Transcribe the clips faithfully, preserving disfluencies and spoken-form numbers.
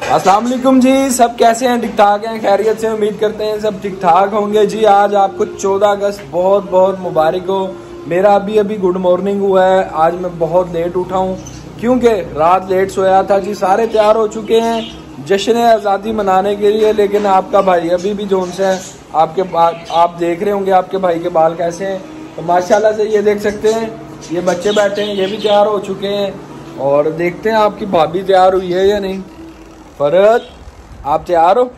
अस्सलाम वालेकुम जी, सब कैसे हैं? ठीक ठाक हैं, खैरियत से? उम्मीद करते हैं सब ठीक ठाक होंगे जी। आज आपको चौदह अगस्त बहुत बहुत मुबारक हो। मेरा अभी अभी गुड मॉर्निंग हुआ है। आज मैं बहुत लेट उठा हूँ क्योंकि रात लेट सोया था जी। सारे तैयार हो चुके हैं जश्न आज़ादी मनाने के लिए, लेकिन आपका भाई अभी भी जोन से है। आपके बाल आप देख रहे होंगे आपके भाई के बाल कैसे हैं, तो माशाल्लाह से ये देख सकते हैं। ये बच्चे बैठे हैं, ये भी तैयार हो चुके हैं और देखते हैं आपकी भाभी तैयार हुई है या नहीं। फरत, आप तैयार हो?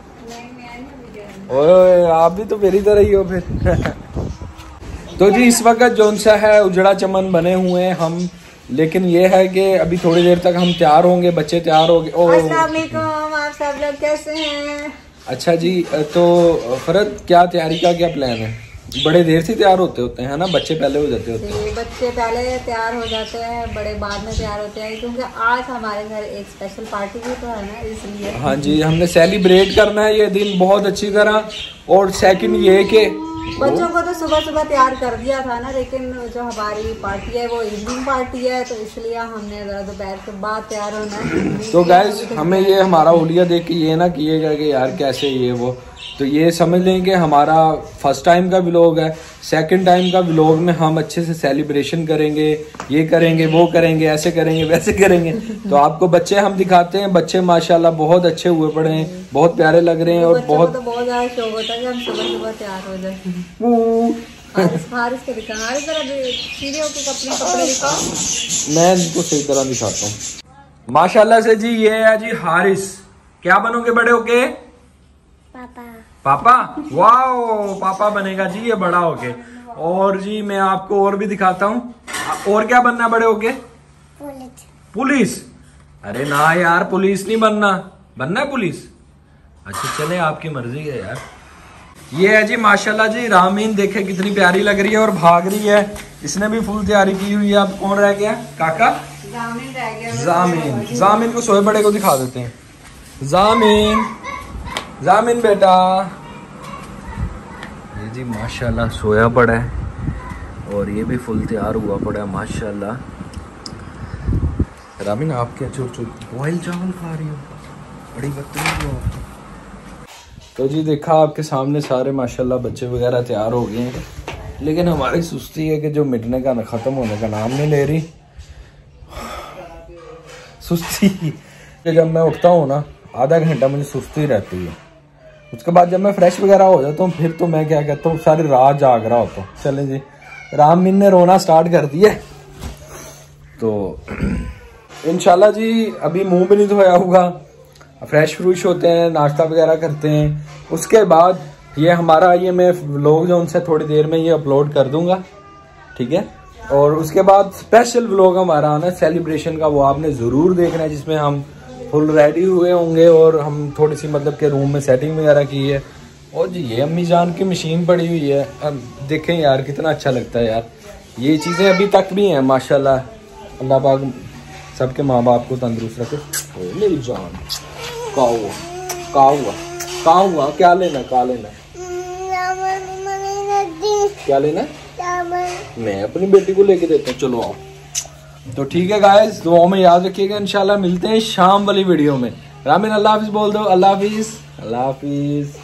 ओए, आप भी तो मेरी तरह ही हो फिर। तो जी इस वक्त जोन सा है उजड़ा चमन बने हुए हैं हम, लेकिन ये है कि अभी थोड़ी देर तक हम तैयार होंगे, बच्चे तैयार हो गए। अस्सलाम वालेकुम, आप सब लोग कैसे हैं? अच्छा जी, तो फरत क्या तैयारी का क्या प्लान है? बड़े देर से तैयार होते होते हैं ना, बच्चे पहले हो जाते होते हैं। बच्चे पहले तैयार हो जाते हैं, बड़े बाद में तैयार होते हैं, क्योंकि आज हमारे घर एक स्पेशल पार्टी भी तो है ना, इसलिए। हाँ जी, हमने सेलिब्रेट करना है ये दिन बहुत अच्छी तरह। और सेकंड ये कि बच्चों को तो सुबह सुबह तैयार कर दिया था ना, लेकिन जो हमारी पार्टी है वो इवनिंग पार्टी है, तो इसलिए हमने जरा दोपहर के बाद तैयार होना है। तो गाइस हमें ये हमारा हुलिया देख के ये ना किएगा कि यार कैसे ये वो, तो ये समझ लें कि हमारा फर्स्ट टाइम का व्लॉग है। सेकंड टाइम का व्लॉग में हम अच्छे से सेलिब्रेशन करेंगे, ये करेंगे वो करेंगे, ऐसे करेंगे वैसे करेंगे। तो आपको बच्चे हम दिखाते हैं। बच्चे माशाल्लाह बहुत अच्छे हुए पड़े हैं, बहुत प्यारे लग रहे हैं और बहुत तो बहुत ज्यादा शौक होता है कि हम सुबह सुबह तैयार हो जाए। हारिस को दिखा, हारिस जरा सीधे होके अपने कपड़े दिखाओ। मैं इनको सही तरह दिखाता हूँ। माशाल्लाह से जी ये है जी हारिस। क्या बनोगे बड़े होके? पापा। पापा? वाओ, पापा बनेगा जी ये बड़ा होके। और जी मैं आपको और भी दिखाता हूँ। और क्या बनना बड़े होके? पुलिस। पुलिस? अरे ना यार, पुलिस नहीं बनना। बनना है पुलिस? अच्छा चले, आपकी मर्जी है यार। ये है जी माशाल्लाह जी रामीन, देखे कितनी प्यारी लग रही है और भाग रही है। इसने भी फुल तैयारी की हुई है। अब कौन रह गया? काका? जामिन रह गया। जामिन। जामिन को सोए बड़े को दिखा देते हैं। जामिन, जामिन बेटा। ये जी माशाल्लाह सोया पड़ा है और ये भी फुल तैयार हुआ पड़ा है माशाल्लाह। रामीन आप क्या चुर चुर बॉयल चावल खा रही हो? बड़ी बदतमीज हो आप। तो जी देखा आपके सामने सारे माशाल्लाह बच्चे वगैरह तैयार हो गए हैं, लेकिन हमारी सुस्ती है कि जो मिटने का ख़त्म होने का नाम नहीं ले रही। सुस्ती कि जब मैं उठता हूँ ना आधा घंटा मुझे सुस्ती रहती है। उसके बाद जब मैं फ्रेश वगैरह हो जाता हूँ फिर तो मैं क्या कहता हूँ सारी रात जाग रहा होता हूँ। चलें जी, रामीन ने रोना स्टार्ट कर दिया। तो इंशाल्लाह जी अभी मुंह भी नहीं धोया होगा, फ्रेश फ्रूश होते हैं, नाश्ता वगैरह करते हैं। उसके बाद ये हमारा ये मैं व्लॉग जो उनसे थोड़ी देर में ये अपलोड कर दूंगा, ठीक है। और उसके बाद स्पेशल व्लॉग हमारा आना सेलिब्रेशन का, वो आपने ज़रूर देखना है, जिसमें हम फुल रेडी हुए होंगे और हम थोड़ी सी मतलब के रूम में सेटिंग वगैरह की है। और जी ये अम्मी जान की मशीन पड़ी हुई है, अब देखें यार कितना अच्छा लगता है यार। ये चीज़ें अभी तक भी हैं माशाल्लाह। अल्लाह पाक सबके माँ बाप को तंदुरुस्त रखे। मेरी जान का हुआ का हुआ का हुआ क्या लेना क्या लेना क्या लेना? मैं अपनी बेटी को लेके देता हूँ, चलो आओ। तो ठीक है गाइस, दुआओं में याद रखिएगा। इंशाल्लाह मिलते हैं शाम वाली वीडियो में। रामीन अल्लाह हाफिज बोल दो। अल्लाह हाफिज, अल्लाह हाफिज।